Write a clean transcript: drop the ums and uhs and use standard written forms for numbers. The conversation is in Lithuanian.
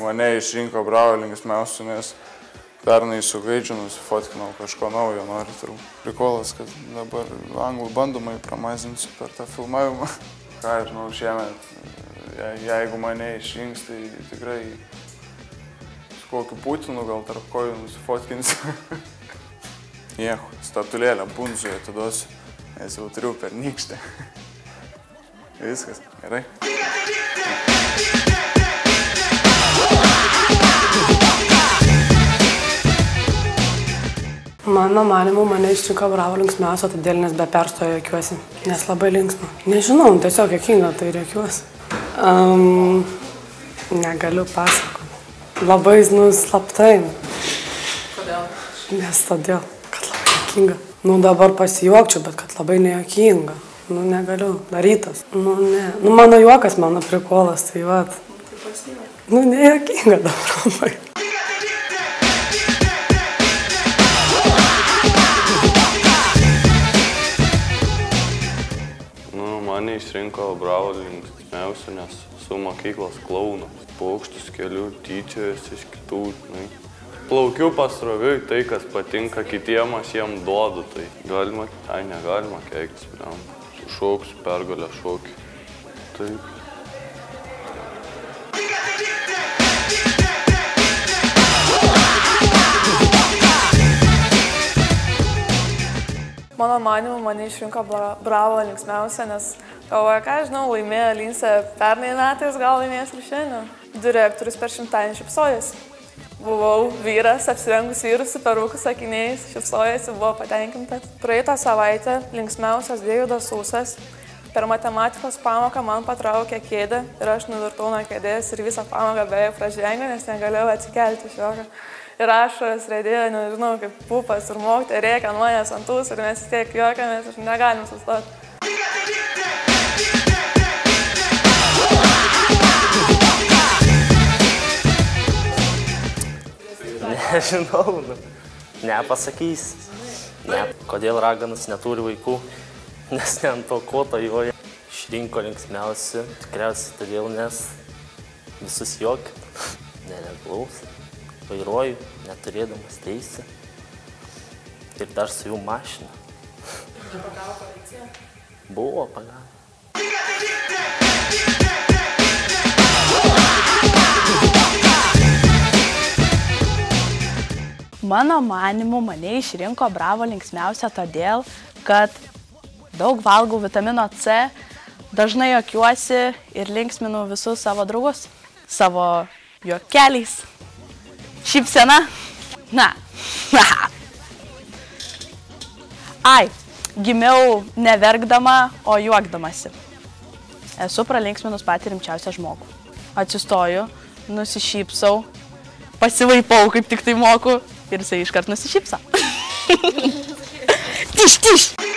mane išrinko Bravo linksmiausiu, nes pernai su Gaidžiu nusifotkinau kažko naujo, noriu turbūt. Prikolas, kad dabar anglų bandomai pramazinsiu per tą filmavimą. Ką aš žinau, šiemet, jeigu mane išrinks, tai tikrai su kokiu Putinu gal tarp kojų nusifotkinsiu. Nieko, statulėlę Bunzui atiduosiu, nes jau turiu per nykštę. Viskas, gerai. Mano manimu, mane išrinko Bravo linksmiausia, todėl nes be perstojo juokiuosi, nes labai linksma. Nežinau, tiesiog juokinga, tai juokiuosi. Negaliu pasakoti. Labai, slaptai. Kodėl? Nes todėl, kad labai juokinga. Dabar pasijuokčiau, bet kad labai nejuokinga. Negaliu, darytas. Ne. Mano juokas, mano prikolas, tai vat. Tai pasijuok. Nejuokinga dabar labai. Mane išrinko Bravo linksmiausiu, nes su mokyklos klaunu. Paukštus keliu, tyčiojasi iš kitų. Plaukiu pasroviui, tai kas patinka kitiem, aš jiem duodu. Tai galima, negalima keiktis. Šauksiu, pergalę šaukį. Taip. Mano manimu, mane išrinko Bravo linksmiausia, nes galvoja, ką žinau, laimėjo Lince pernai metais, gal laimės ir šiandien. Direktorius per 100-dienį šypsojasi. Buvau vyras, apsirengus vyrų su perukų sakiniais, šypsojasi, buvo patenkintas. Praeitą savaitę linksmiausias Deividas Sūsas per matematikos pamoką man patraukė kėdę ir aš nuvirtau nuo kėdės ir visą pamoką beveik pražengė, nes negalėjau atsikelti iš jokio. Ir ašaras rėdėjo, nežinau, kaip pupas ir mokytoja rėkia ant manęs ant ūsų ir mes tiek juokiamės ir negalim sustoti. Nežinau, nepasakys. Kodėl raganas neturi vaikų, nes ne ant to koto joja. Išrinko linksmiausi, tikriausiai todėl, nes visus juokia, nereglaus. Vairuoju, neturėdamas teisę. Ir dar su jų mašina. Čia pagavo policija? Buvo pagavo. Mano manimu, mane išrinko Bravo linksmiausia todėl, kad daug valgau vitamino C, dažnai juokiuosi ir linksminu visus savo draugus, savo juokeliais. Šypsena? Na. Ai, gimiau neverkdama, o juokdamasi. Esu pralinksminus patį rimčiausią žmogų. Atsistoju, nusišypsau, pasivaipau, kaip tik tai moku, ir jisai iškart nusišypsa. Tiš, tiš!